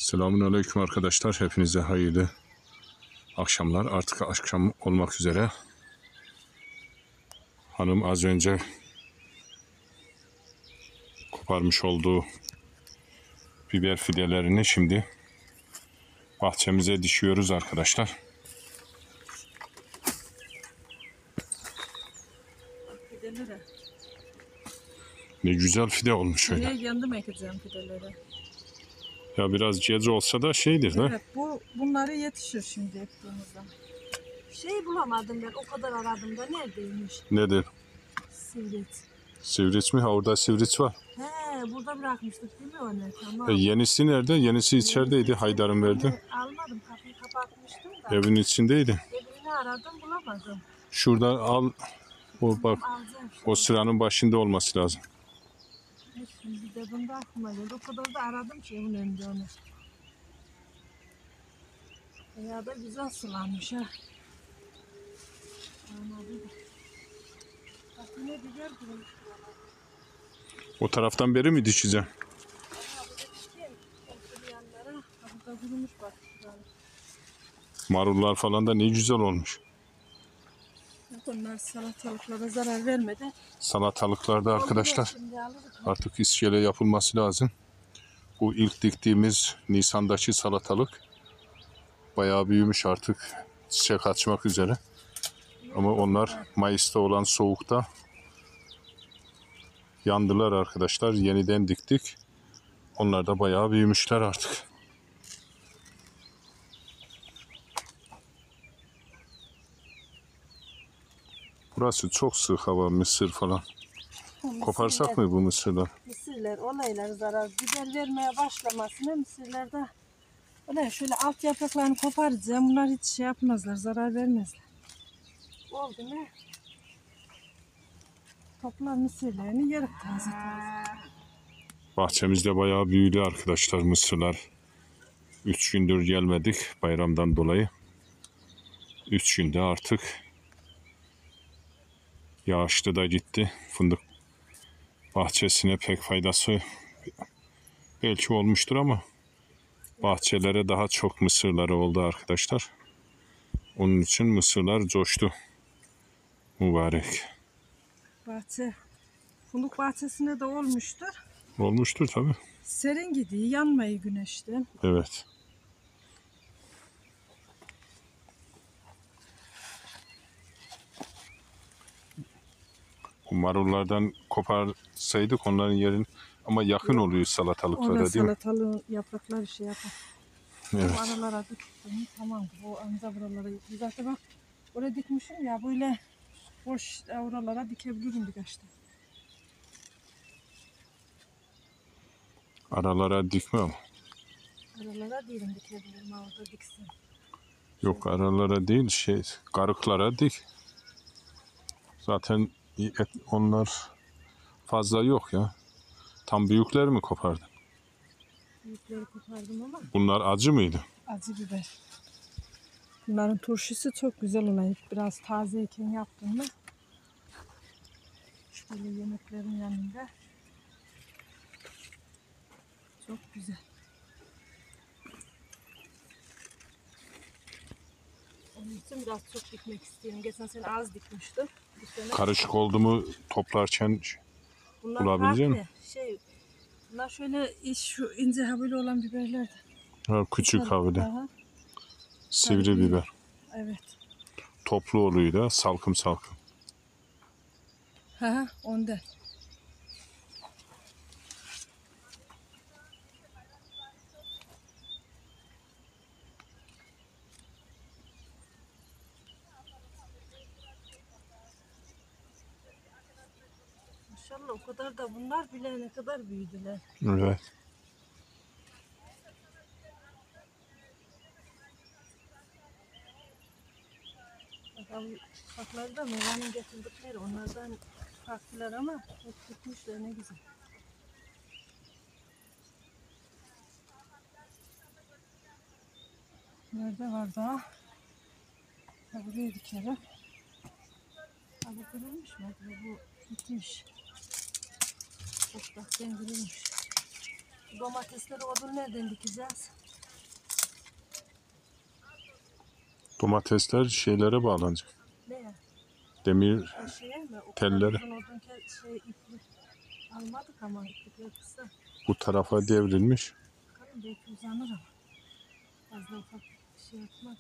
Selamünaleyküm arkadaşlar. Hepinize hayırlı akşamlar. Artık akşam olmak üzere. Hanım az önce koparmış olduğu biber fidelerini şimdi bahçemize dişiyoruz arkadaşlar. Fideleri. Ne güzel fide olmuş öyle. Yandım ekeceğim fideleri. Ya biraz cez olsa da şeydir Evet, de. bunları yetişir şimdi ektiğimizde. Şey bulamadım ben, o kadar aradım da neredeymiş? Nedir? Sivrit. Sivriç mi? Ha, orada sivriç var. He, burada bırakmıştık değil mi onu? Tamam. Yenisi nerede? Yenisi içerideydi. Haydar'ın verdi. Almadım, kapıyı kapatmıştım da. Evin içindeydi. Evini aradım, bulamadım. Şuradan al. O bak. O sıranın başında olması lazım. Şimdi de bunda aklıma geldi. O kadar da aradım ki evin önünde onu. Ya da güzel sulanmış ha. Anladım. Bak yine biber kurumuş. O taraftan beri mi dişeceğim? Burada kurumuş bak. Marullar falan da ne güzel olmuş. Bunlar salatalıklara zarar vermedi. Salatalıklarda arkadaşlar artık iskele yapılması lazım. Bu ilk diktiğimiz Nisan'daki salatalık bayağı büyümüş artık. Çiçek açmak üzere. Ama onlar Mayıs'ta olan soğukta yandılar arkadaşlar. Yeniden diktik. Onlar da bayağı büyümüşler artık. Burası çok sık hava, mısır falan. Koparsak mı bu mısırlar? Mısırlar, olaylar zarar. Biber vermeye başlamasına mısırlarda öyle şöyle alt yapraklarını koparacağım. Bunlar hiç şey yapmazlar, zarar vermezler. Oldu mu? Toplar mısırlarını yarıp taze taze. Bahçemizde bayağı büyüdü arkadaşlar mısırlar. 3 gündür gelmedik bayramdan dolayı. 3 günde artık yağışlı da gitti. Fındık bahçesine pek faydası belki olmuştur ama bahçelere daha çok mısırları oldu arkadaşlar. Onun için mısırlar coştu. Mübarek. Bahçe, fındık bahçesine de olmuştur. Olmuştur tabii. Serin gidiyor, yanmayı güneşten. Evet. Bu marullardan koparsaydık onların yerin ama yakın oluyor salatalıklara değil mi? Salatalığın yaprakları şey yapar. Evet. Bu aralara diktim. Tamam. Bu anca buralara. Zaten bak oraya dikmişim ya böyle boş oralara dikebilirim birkaç tane. Aralara dikme ama. Aralara değilim dikebilirim. Orada diksin. Yok aralara değil karıklara dik. Zaten onlar fazla yok ya. Tam büyükler mi kopardın? Büyükleri kopardım ama. Bunlar acı mıydı? Acı biber. Bunların turşusu çok güzel oluyor. Biraz tazeyken yaptım mı? Şöyle yemeklerin yanında. Çok güzel. Onun için biraz çok dikmek istiyorum. Geçen sene az dikmiştim. Bu sene Karışık oldu mu toplarken bunlar bulabilecek farklı. misin? Bunlar şöyle şu ince havlu olan biberler de. Ha, küçük havlu. Aha, Sivri biber. evet. Toplu oluyor da salkım salkım. Ha, ondan. Maşallah o kadar da bunlar bile ne kadar büyüdüler. Evet. Bakalım ufakları da meyvenin getirdikleri onlardan farklılar ama çok tutmuşlar ne güzel. Nerede var daha? Ha, buraya dikerim. Ha, bu kırılmış mı? Bu gitmiş. Topraktan kırılmış. Domatesleri odun nereden dikeceğiz? Domatesler şeylere bağlanacak. Ne? Demir O şeye mi? O Telleri. kadar uzun odun şey ipli almadık ama iplikler kısa. bu tarafa devrilmiş. Bakalım belki uzanır ama. Fazla ufak bir şey yapmadık.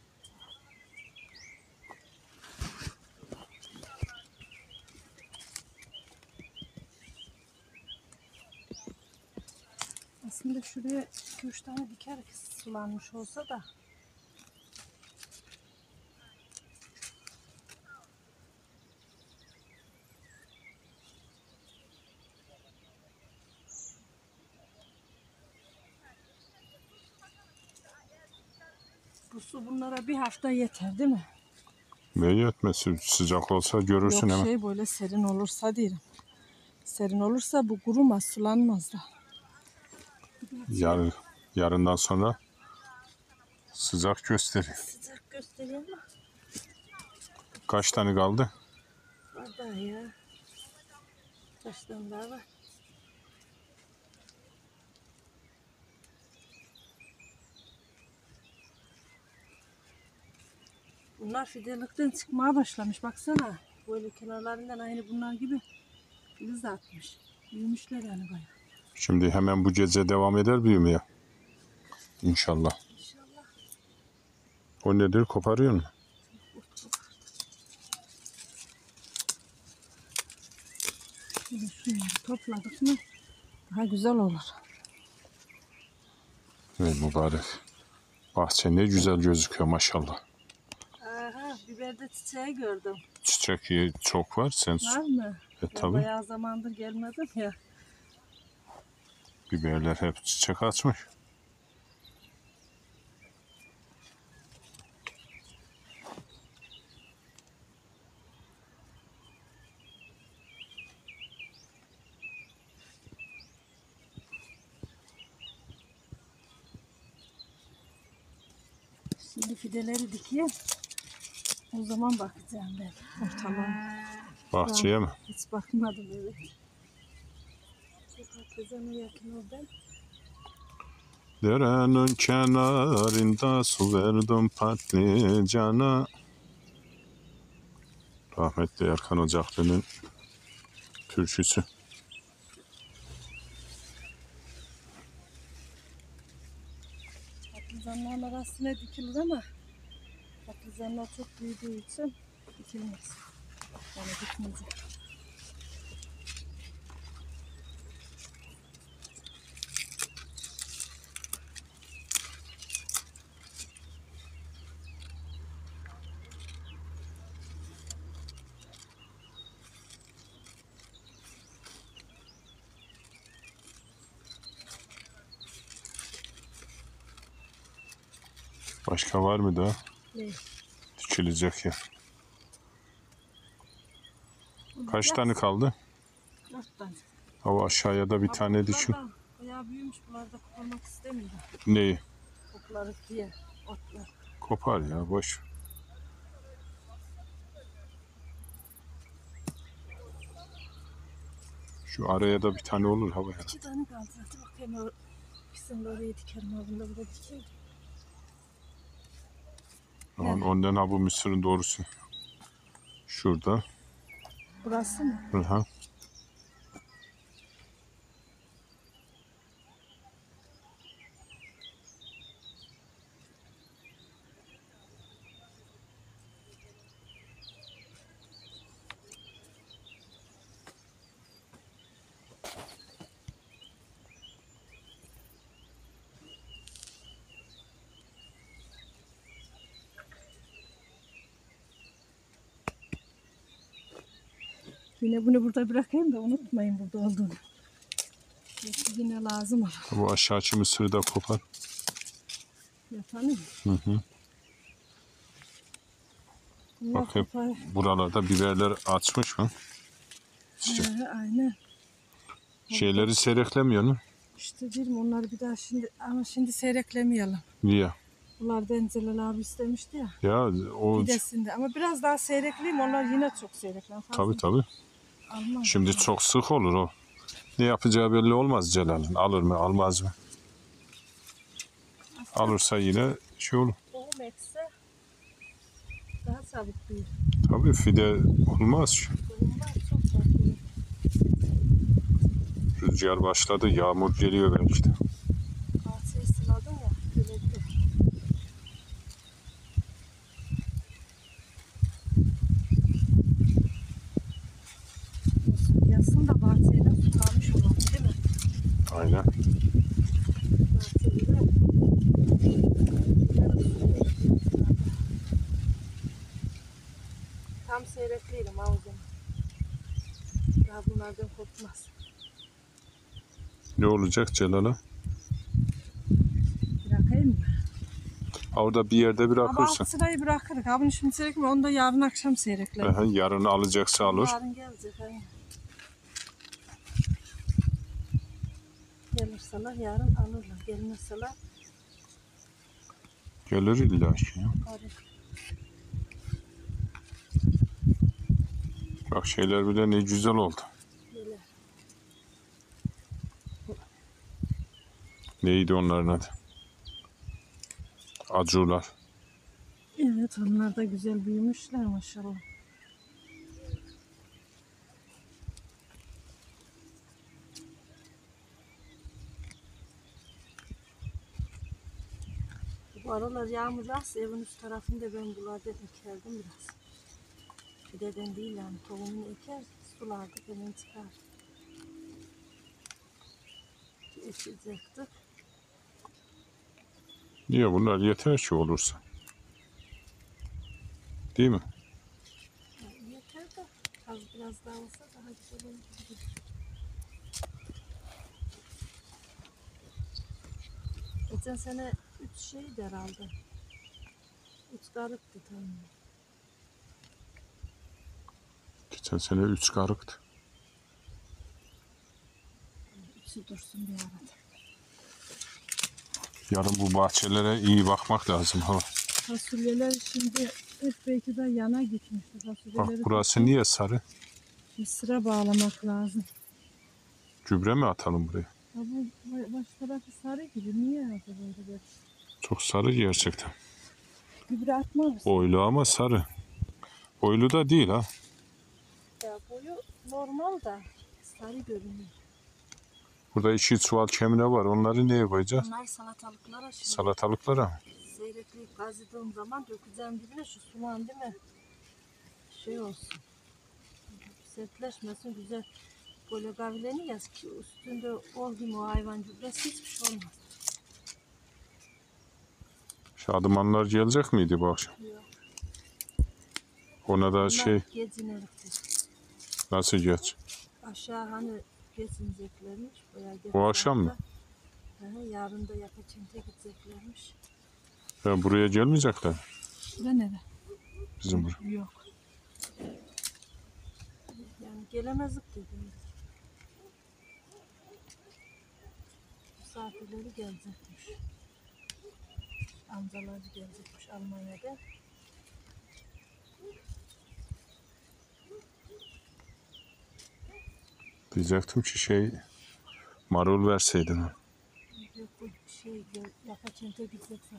Aslında şuraya 2-3 tane diker sulanmış olsa da. Bu su bunlara bir hafta yeter değil mi? Ne yetmesi sıcak olsa görürsün Yok hemen. şey böyle serin olursa diyelim. Serin olursa bu kurumaz, sulanmaz da. Yarından sonra sıcak gösteriyor. Sıcak gösteriyor mu? Kaç tane kaldı? Var daha ya. Kaç tane daha var? Bunlar fidelikten çıkmaya başlamış. Baksana. Böyle kenarlarından aynı bunlar gibi filiz atmış. Büyümüşler yani bayağı. Şimdi hemen bu gece devam eder büyümeye. İnşallah. İnşallah. O nedir? Koparıyor mu? Şimdi şunları topladık mı daha güzel olur. Ey mübarek. Bahçe ne güzel gözüküyor maşallah. Aha, biberde çiçeği gördüm. Çiçek çok var. Sen Var mı? Ben tabii. bayağı zamandır gelmedim ya. Biberler hep çiçek açmış. Şimdi fideleri dikeyim. O zaman bakacağım ben. Ortalama. Bahçeye mi? Hiç bakmadım evet. Patlıcanı yakın oradan. Derenin kenarında su verdim patlıcana. Rahmetli Erkan Ocaklı'nın türküsü. Patlıcanların arasına dikilir ama patlıcanlar çok büyüdüğü için dikilmez. Yani dikmeyecek. Başka var mı daha? Ne? Dikilecek ya. Kaç tane kaldı? 4 tane. Hava aşağıya da bir tane dikin. Bunlar da bayağı büyümüş. Bunları da koparmak istemiyorum. Neyi? Kokları diye otlar. Kopar ya boş. Şu araya da bir tane olur havaya. 2 tane kaldı. Hadi bakayım. İkisini de oraya dikerim. Bunu da burada dikeyim. Aman ondan ha bu mısırın doğrusu. Şurada. Burası mı? Hı. Yine bunu burada bırakayım da unutmayın burada olduğunu. Yine lazım olur. Bu aşağıki mısırı da kopar. Yapalım. Hı. Bunlar Bak hep kopar. buralarda biberler açmış mı? Aynen. Şeyleri seyreklemiyor mu? İşte diyorum onları bir daha şimdi seyreklemeyelim. Niye? Bunlar da Celal abi istemişti ya. Ya o Pidesinde. Ama biraz daha seyrekleyeyim. Onlar yine çok seyrekler. tabii. Almaz. Şimdi çok sık olur o. Ne yapacağı belli olmaz Celal'in. Alır mı almaz mı? Alırsa yine şey olur. Tohum ekse sabit büyür. Tabii fide olmaz. Bunlar çok tatlı. Rüzgar başladı. Yağmur geliyor belki de. Bahçeyi sıladın ya. Görebilir. Yasın da bahçeyi de sulamış olan değil mi? Aynen. Bahçeyi de tam seyrekliydim ha o zaman. Daha bunlardan kopmaz. Ne olacak Celal'a? Bırakayım mı? Orada bir yerde Ama bırakırsın. alt sırayı bırakırız. Abi şimdi seyrekme. Onu da yarın akşam seyreklerim. Aha, yarın alacaksa alır. Yarın gelecek. Aynen. Gelirseler yarın alırlar. Gelmezseler Gelir illa ki. Ya. arır. Bak şeyler bile ne güzel oldu. Gelir. Neydi onların adı? Acurlar. Evet onlar da güzel büyümüşler maşallah. Bu aralar yağmur yağsa evin üst tarafında ben bularda ekerdim biraz. Fideden değil yani tohumunu eker sulardık hemen çıkar. Ekecektik. Niye bunlar yeter ki olursa. Değil mi? Yani yeter de az biraz daha olsa daha güzel olur gibi. Geçen sene 3 şeydi herhalde. 3 garıktı tamam. Geçen sene 3 karıktı. 3'ü dursun bir arada. Yarın bu bahçelere iyi bakmak lazım. Ha. Fasulyeler şimdi hep belki de yana gitmişti. Bak Fasulyeleri burası niye sarı? bir sıra bağlamak lazım. Gübre mi atalım buraya? Ya bu baş tarafı sarı gibi. Niye acaba böyle? Çok sarı gerçekten. Gübre atmaz. Oylu ama sarı. Oylu da değil ha. Ya boyu normal da sarı görünüyor. Burada 2 çuval kemine var. Onları neye koyacağız? Bunlar salatalıklara şimdi Salatalıklara mı? seyrekleyip kazıdığım zaman dökeceğim dibine şu sulan değil mi? Şey olsun. Sertleşmesin güzel. Böyle gavileni yaz ki üstünde oldu mu hayvan gübresi hiçbir şey olmaz. Şadımanlar gelecek miydi bu akşam? Yok. Ona da Bunlar şey gezinirdi. nasıl geç? Aşağı hani gezineceklermiş. Bayağı geç Bu akşam mı? saatte. Yarın da Yapıçent'e gideceklermiş. Ya buraya gelmeyecekler. Şurada nere? Bizim buraya. Yok. Yani gelemezdik dedim. Misafirleri gelecekmiş. Amcaları gelecekmiş Almanya'da. Diyecektim ki şey marul verseydin. Yok bu şey Yapıçent'e gidecekler.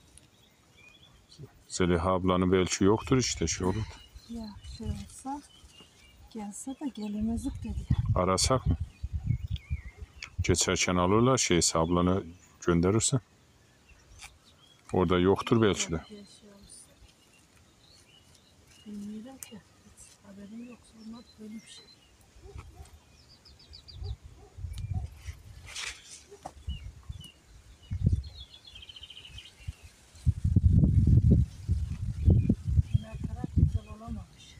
Zeliha ablanın belki yoktur işte şey olur. Ya şey olsa gelse de gelemezdik dedi. Arasak mı? Geçerken alırlar şey ablanı gönderirsen. Orada yoktur belki de. Bir şey olsa. Bilmiyorum ki. Hiç haberim yok. Olmadı böyle bir şey. Her taraf güzel olamamış.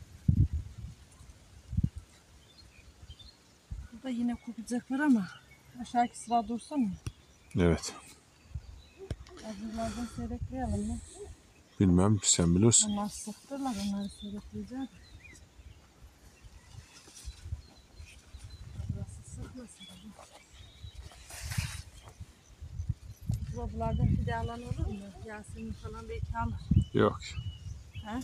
Burada yine kopacaklar ama aşağıki sıra dursun mu? Evet. Acılardan seyrekleyelim mi? Bilmem sen bilirsin. Onlar sıktırlar onları seyrekleyeceğiz. Burası sıkmasın. Buralardan fide alan olur mu? Yasemin falan belki alır. Yok. He?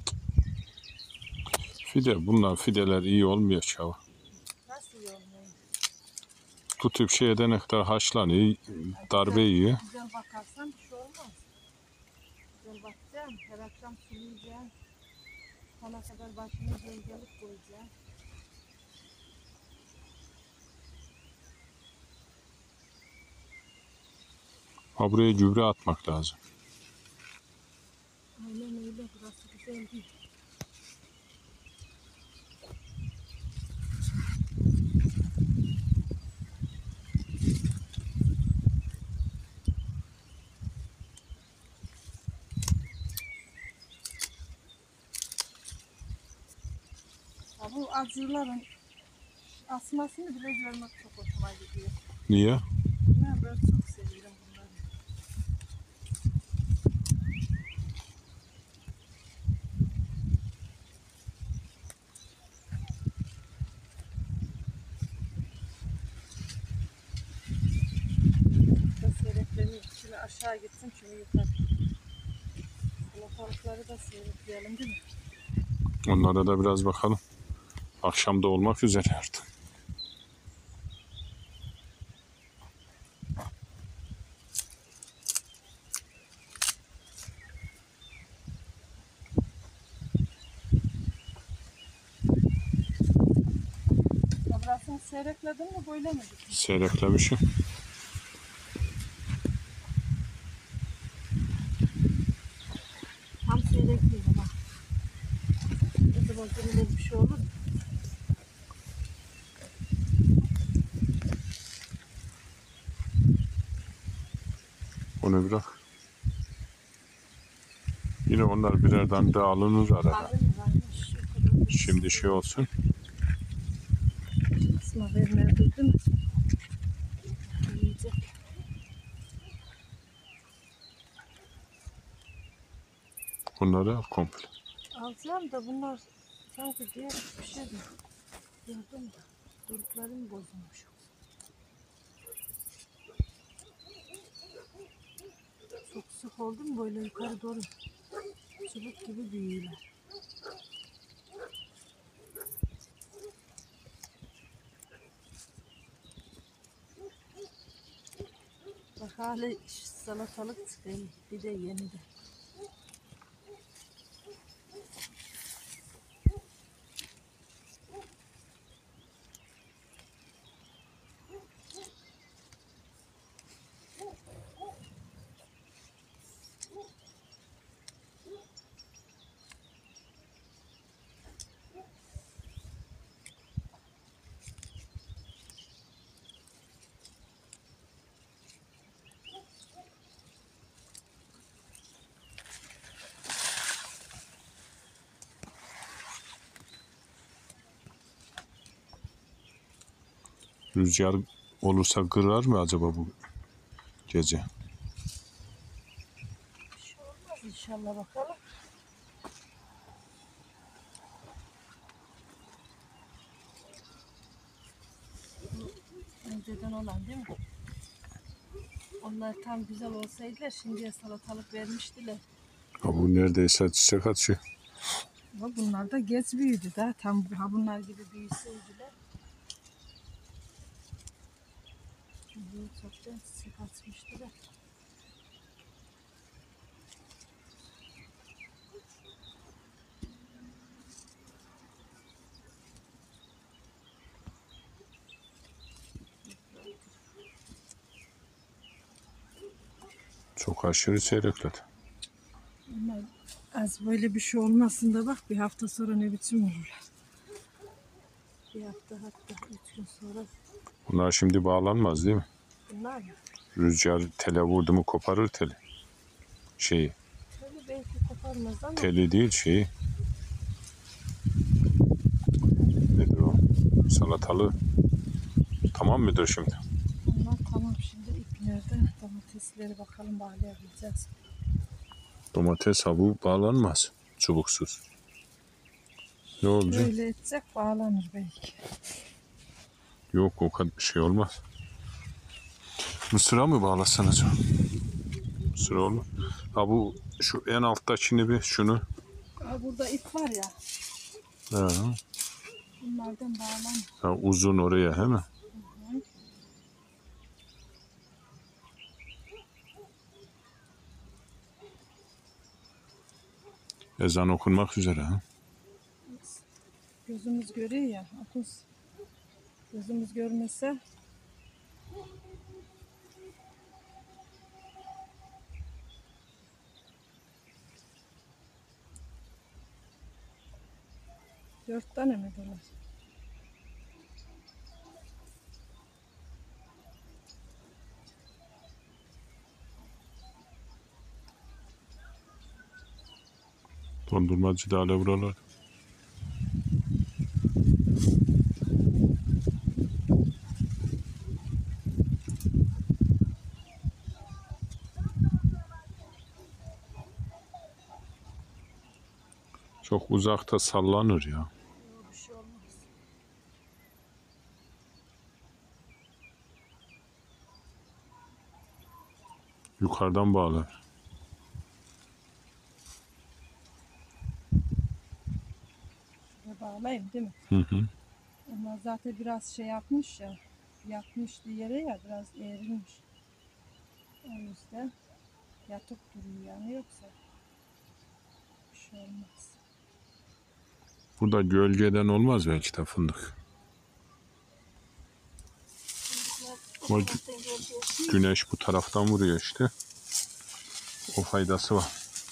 Fide bunlar fideler iyi olmuyor çava. Nasıl iyi olmuyor? Bu tip şey edene kadar haşlanıyor, darbe yiyor. Güzel bakarsan bir şey olmaz. Güzel bakacaksın, her akşam sulayacağım. Yapana kadar başını gölgelik koyacağım. Ha, buraya gübre atmak lazım. Aynen öyle. Burası güzel değil. Ya bu acıların asmasını bile görmek çok hoşuma gidiyor. Niye? Ben çok seviyorum bunları. Seyreklerini içine aşağı gitsin şunu yukarı. Salatalıkları da seyrekleyelim değil mi? Onlara da biraz bakalım. Akşam da olmak üzere artık. Ya burasını seyrekledin mi böyle mi? Seyreklemişim. Tam seyrekleyelim ha. O zaman böyle bir şey olur. Onu bırak. Yine onlar birer tane daha alınır arada. Kahve mi varmış? Şimdi şey olsun. Kısma vermeye duydun mu? Yiyecek. Bunları al komple. Alacağım da bunlar sanki diğer bir şey değil. Gördün mü? Doruklarım bozulmuş. Çok sık oldu mu böyle yukarı doğru çubuk gibi büyüyorlar. Bak hala salatalık çıkıyor. Bir de yeni de. Rüzgar olursa kırar mı acaba bu gece? Bir şey olmaz inşallah bakalım. Önceden olan değil mi? Onlar tam güzel olsaydılar şimdiye salatalık vermiştiler. Ha, bu neredeyse çiçek açıyor. Ama bunlar da geç büyüdü da tam bunlar gibi büyüseydiler. Şimdi çoktan çiçek açmıştı da. Çok aşırı seyrekledi. Bunlar az böyle bir şey olmasın da bak bir hafta sonra ne biçim olurlar. Bir hafta hatta 3 gün sonra Bunlar şimdi bağlanmaz değil mi? bunlar mı? Rüzgar tele vurdu mu koparır teli. Şeyi. Tabii belki koparmaz ama Teli değil şeyi. Nedir o? Salatalı. Tamam mıdır şimdi? bunlar tamam şimdi iplerden domatesleri bakalım bağlayabileceğiz. Domates ha, bu bağlanmaz. Çubuksuz. Ne olacak? Böyle edecek bağlanır belki. Yok o kadar şey olmaz. Mısıra mı bağlasan acaba? Mısıra olmaz. Ha bu şu en alttakini bir şunu. Aa, burada ip var ya Ha, bunlardan bağlanır. ha, uzun oraya he mi? Ezan okunmak üzere ha. Gözümüz görüyor ya. Akuz. Gözümüz görmese dört tane mi dolar? Dondurmacı da hala buralar. Çok uzakta sallanır ya. Yok, bir şey olmaz. Yukarıdan bağlar. Şuraya bağlayayım değil mi? Hı hı. Ama zaten biraz şey yapmış ya. Yatmıştı yere ya, biraz eğrilmiş. O yüzden yatıp duruyor yani, yoksa bir şey olmaz. Burada gölgeden olmaz belki de fındık. Ama güneş bu taraftan vuruyor işte. O faydası var.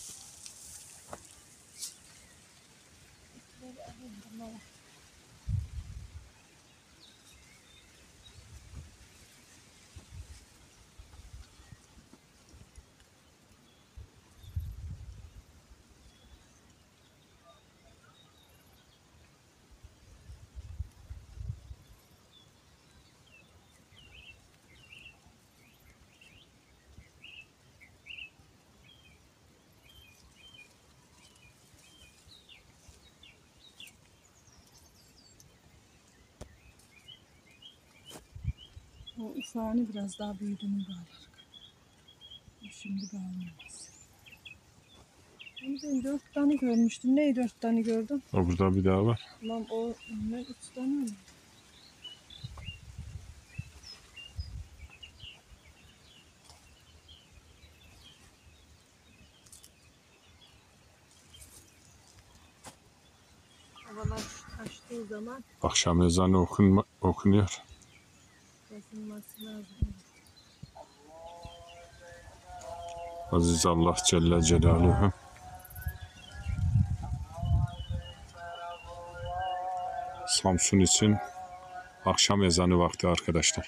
O ufağını biraz daha büyüdüğünü bağlar. O şimdi bağlamaz. Ben 4 tane görmüştüm. Neyi 4 tane gördüm? O burada bir daha var. Lan o ne 3 tane mi? Havalar açtığı zaman Akşam ezanı okunuyor. basılması lazım. Aziz Allah Celle Celaluhu. Samsun için akşam ezanı vakti arkadaşlar.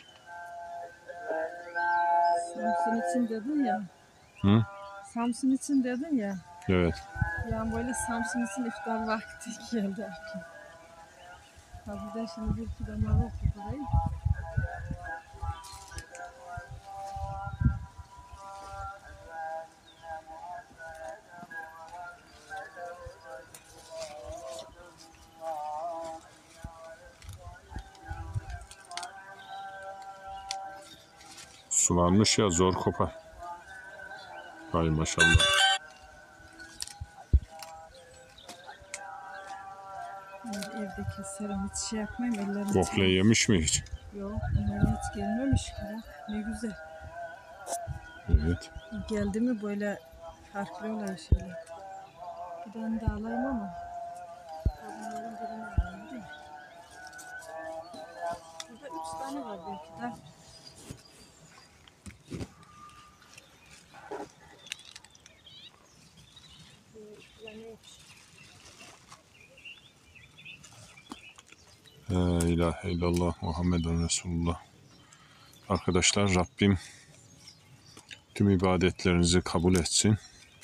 Samsun için dedin ya. Hı? Samsun için dedin ya. Evet. Yani böyle Samsun için iftar vakti geldi aklıma. Ha bir de şimdi bir iki damla var burayı. Sulanmış ya, zor kopar. Hay maşallah. Evde keserim, hiç şey yapmayayım, ellerim Gofle yemiş mi hiç? yok, bunlara hiç gelmemiş ki. Ne güzel. Evet. Geldi mi böyle farklı olan şeyler. Bir tane de alayım ama bunların birini alayım değil mi? Burada 3 tane var belki de. La ilahe illallah Muhammeden Resulullah. Arkadaşlar, Rabbim tüm ibadetlerinizi kabul etsin.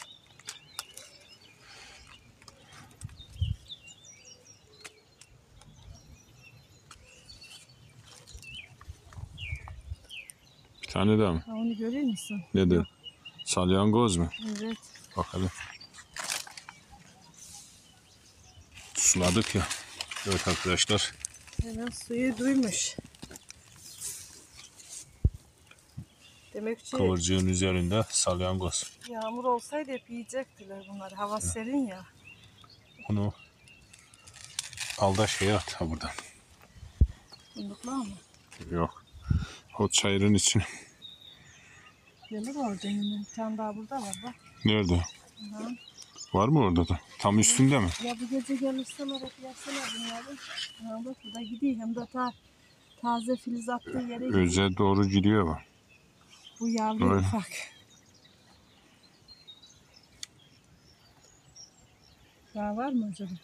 Bir tane daha mı? Ha, onu görüyor musun? Nedir? Salyangoz mu? Evet. Bakalım. Suladık ya. Evet arkadaşlar. Hemen suyu duymuş. Demek ki Kıvırcığın üzerinde salyangoz. yağmur olsaydı hep yiyecektiler bunlar. Hava serin ya. Bunu al da şeye at ha buradan. Fındıklar mı? Yok. O çayırın içine. Gelir orada yine. Bir tane daha burada var bak. Nerede? Aha. Var mı orada da? Tam üstünde mi? Ya bu gece gelirseler hep yapsana bunları. Ha bak bu da gidiyor. Hem de taze filiz attığı yere gidiyor. Öze doğru gidiyor bak. Bu yavru Öyle. ufak. Daha var mı acaba?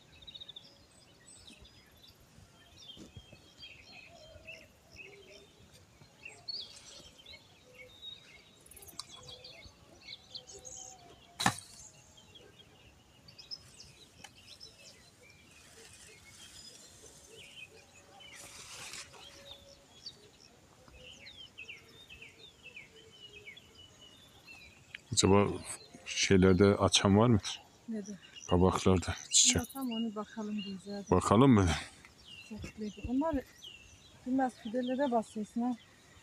Acaba şeylerde açan var mı? Nedir? Kabaklarda çiçek. Bakalım onu bakalım diyeceğiz. Bakalım mı? Çiçekleri. Onlar bilmez fidelere basıyorsun ha.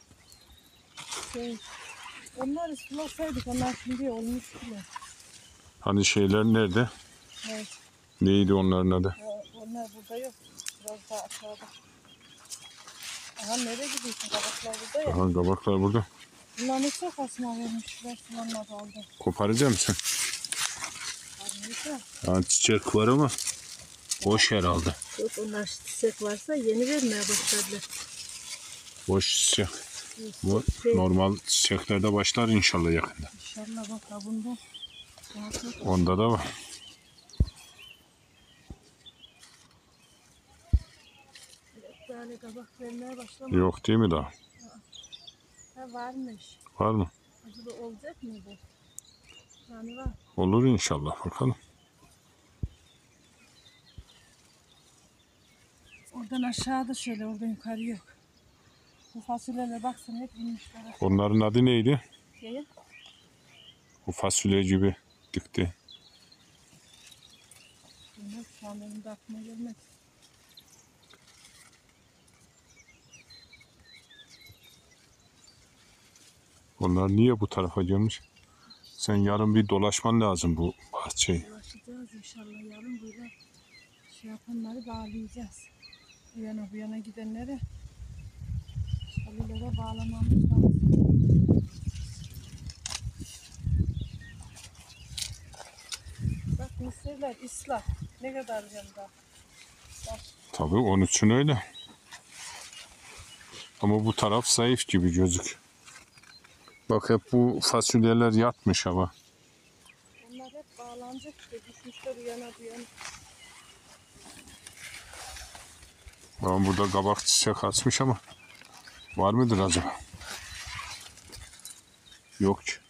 Onları sulasaydık onlar şimdi olmuş bile. Hani şeyler nerede? Evet. Neydi onların adı? Onlar burada yok. Biraz daha aşağıda. Aha nereye gidiyorsun? Kabaklar burada ya. Aha, kabaklar burada. Bunlar ne çok asma vermişler. Sulanmadı aldı. Koparacak mısın? Harika. Yani çiçek var ama boş herhalde. Yok onlar çiçek varsa yeni vermeye başladılar. Boş çiçek. Bu Şey, normal çiçeklerde başlar inşallah yakında. İnşallah bak ha bunda. Daha çok Onda da var. tane kabak vermeye başlamadı. Yok değil mi daha? Ha varmış. Var mı? Acaba olacak mı bu? Yani var. Olur inşallah bakalım. Oradan aşağıda şöyle oradan yukarı yok. Bu fasulyeler baksana hep inmişler. Onların adı neydi? Şeye. Bu fasulye gibi dikti. Bunlar şu an benim de aklıma gelmedi. Onlar niye bu tarafa gelmiş? Sen yarın bir dolaşman lazım bu bahçeyi. Ulaşacağız inşallah yarın böyle şey yapanları bağlayacağız. Bu yana gidenlere çalılara bağlamamız lazım. Bak mısırlar ıslah. Ne kadar yanında. Tabii onun için öyle. Ama bu taraf zayıf gibi gözük. Bak hep bu fasulyeler yatmış ama. Onlar hep bağlanacak işte. Düşmüşler bu yana. Ama burada kabak çiçek açmış ama. Var mıdır acaba? Yok ki.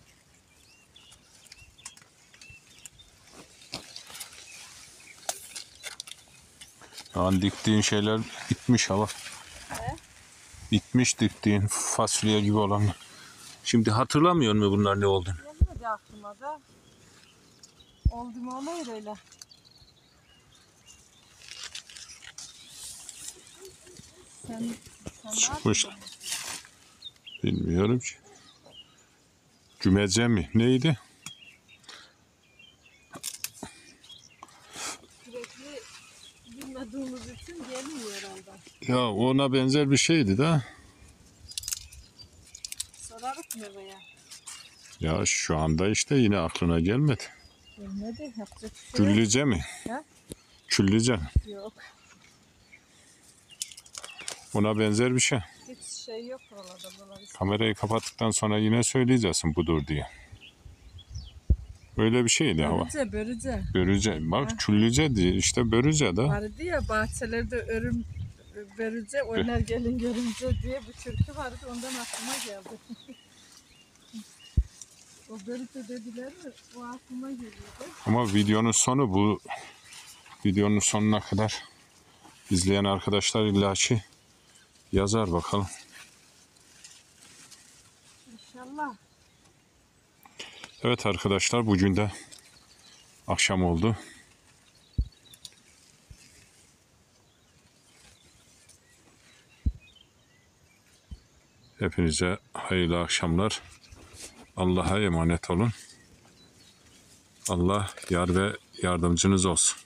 Yani diktiğin şeyler bitmiş ama. He? Bitmiş diktiğin fasulye gibi olanlar. Şimdi hatırlamıyor mu bunlar ne olduğunu? Gelmedi aklıma da. Oldu mu olayır öyle. Sen Çıkmış. ne yaptın? Bilmiyorum ki. Cümece mi? Neydi? Sürekli bilmediğimiz için gelmiyor herhalde. Ya ona benzer bir şeydi de. Sorarız mı veya? Ya şu anda işte yine aklına gelmedi. Gelmedi. Yapacak bir şey yok. Küllüce mi? He? Küllüce. Yok. Ona benzer bir şey. Hiç şey yok oralarda. Kamerayı kapattıktan sonra yine söyleyeceksin budur diye. Öyle bir şeydi ama. Börüce. Börüce. Bak küllüce diye işte börüce de. Vardı ya bahçelerde börüce oynar gelin görünce diye bir türkü vardı. Ondan aklıma geldi. O börüce dediler mi? O aklıma geliyordu. Ama videonun sonu bu. Videonun sonuna kadar izleyen arkadaşlar illaki yazar bakalım. İnşallah. Evet arkadaşlar bugün de akşam oldu. Hepinize hayırlı akşamlar. Allah'a emanet olun. Allah yar ve yardımcınız olsun.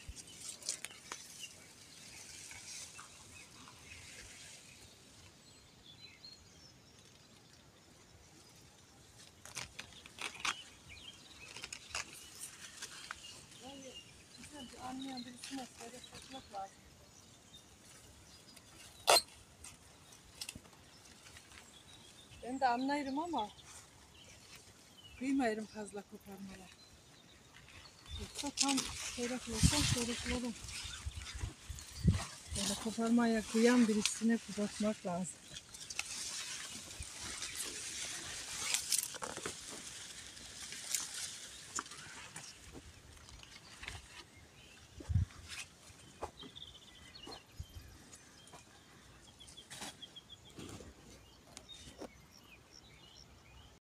birisine seyretmek lazım. Ben de anlarım ama kıymayırım fazla koparmalar. Yoksa tam seyrek olsam seyrek. Böyle koparmaya kıyan birisine kopartmak lazım.